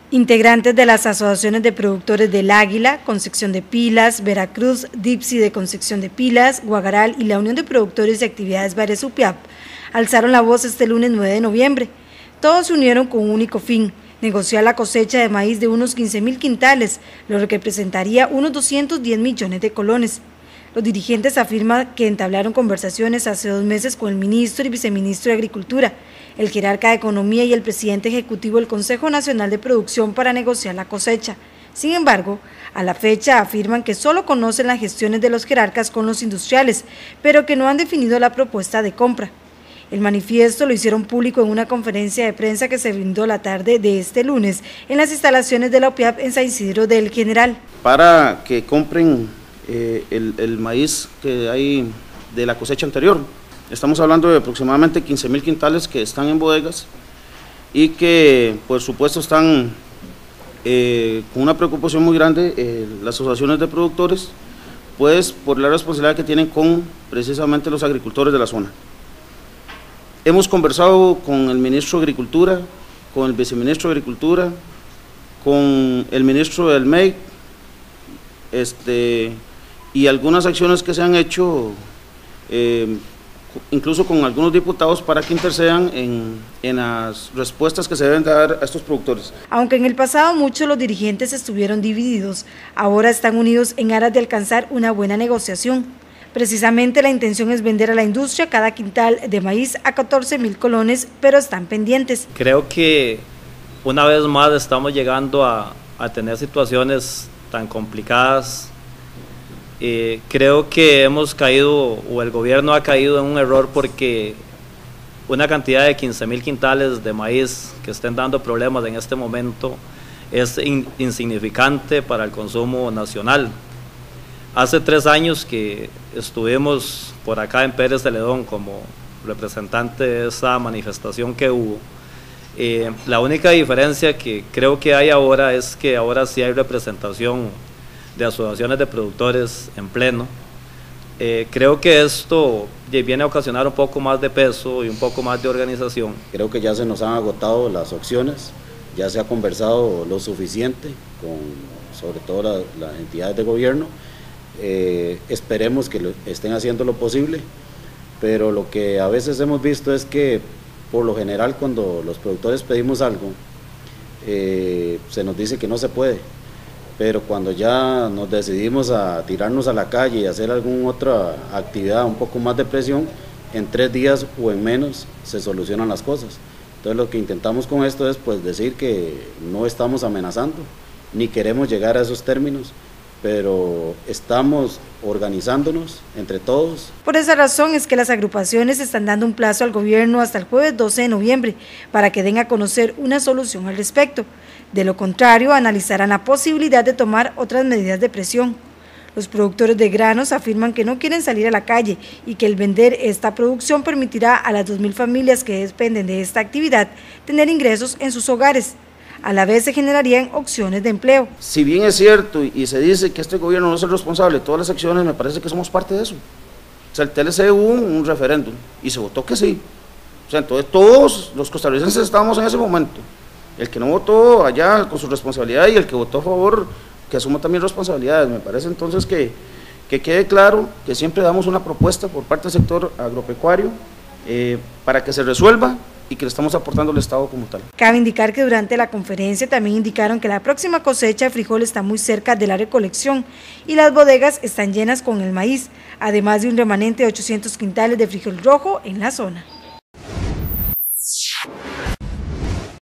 Integrantes de las asociaciones de productores del Águila, Concepción de Pilas, Veracruz, Dipsi de Concepción de Pilas, Guagaral y la Unión de Productores de Actividades Bares UPIAP alzaron la voz este lunes 9 de noviembre. Todos se unieron con un único fin: negociar la cosecha de maíz de unos 15.000 quintales, lo que representaría unos 210 millones de colones. Los dirigentes afirman que entablaron conversaciones hace 2 meses con el ministro y viceministro de Agricultura, el jerarca de Economía y el presidente ejecutivo del Consejo Nacional de Producción para negociar la cosecha. Sin embargo, a la fecha afirman que solo conocen las gestiones de los jerarcas con los industriales, pero que no han definido la propuesta de compra. El manifiesto lo hicieron público en una conferencia de prensa que se brindó la tarde de este lunes en las instalaciones de la UPIAP en San Isidro del General. Para que compren el maíz que hay de la cosecha anterior. Estamos hablando de aproximadamente 15.000 quintales que están en bodegas y que por supuesto están con una preocupación muy grande las asociaciones de productores, pues por la responsabilidad que tienen con precisamente los agricultores de la zona. Hemos conversado con el ministro de Agricultura, con el viceministro de Agricultura, con el ministro del MEI, y algunas acciones que se han hecho, incluso con algunos diputados, para que intercedan en las respuestas que se deben dar a estos productores. Aunque en el pasado muchos de los dirigentes estuvieron divididos, ahora están unidos en aras de alcanzar una buena negociación. Precisamente la intención es vender a la industria cada quintal de maíz a 14.000 colones, pero están pendientes. Creo que una vez más estamos llegando a tener situaciones tan complicadas. Creo que hemos caído, o el gobierno ha caído en un error, porque una cantidad de 15.000 quintales de maíz que estén dando problemas en este momento es insignificante para el consumo nacional. Hace 3 años que estuvimos por acá en Pérez Celedón como representante de esa manifestación que hubo. La única diferencia que creo que hay ahora es que ahora sí hay representación de asociaciones de productores en pleno. Creo que esto viene a ocasionar un poco más de peso y un poco más de organización. Creo que ya se nos han agotado las opciones, ya se ha conversado lo suficiente con sobre todo las entidades de gobierno. Esperemos que estén haciendo lo posible, pero lo que a veces hemos visto es que por lo general cuando los productores pedimos algo, se nos dice que no se puede. Pero cuando ya nos decidimos a tirarnos a la calle y hacer alguna otra actividad, un poco más de presión, en 3 días o en menos se solucionan las cosas. Entonces lo que intentamos con esto es pues decir que no estamos amenazando, ni queremos llegar a esos términos, pero estamos organizándonos entre todos. Por esa razón es que las agrupaciones están dando un plazo al gobierno hasta el jueves 12 de noviembre para que den a conocer una solución al respecto. De lo contrario, analizarán la posibilidad de tomar otras medidas de presión. Los productores de granos afirman que no quieren salir a la calle y que el vender esta producción permitirá a las 2.000 familias que dependen de esta actividad tener ingresos en sus hogares. A la vez se generarían opciones de empleo. Si bien es cierto y se dice que este gobierno no es el responsable de todas las acciones, me parece que somos parte de eso. O sea, el TLC hubo un referéndum y se votó que sí. O sea, entonces todos los costarricenses estábamos en ese momento. El que no votó allá con su responsabilidad y el que votó a favor, que asuma también responsabilidades. Me parece entonces que quede claro que siempre damos una propuesta por parte del sector agropecuario para que se resuelva y que le estamos aportando al Estado como tal. Cabe indicar que durante la conferencia también indicaron que la próxima cosecha de frijol está muy cerca de la recolección y las bodegas están llenas con el maíz, además de un remanente de 800 quintales de frijol rojo en la zona.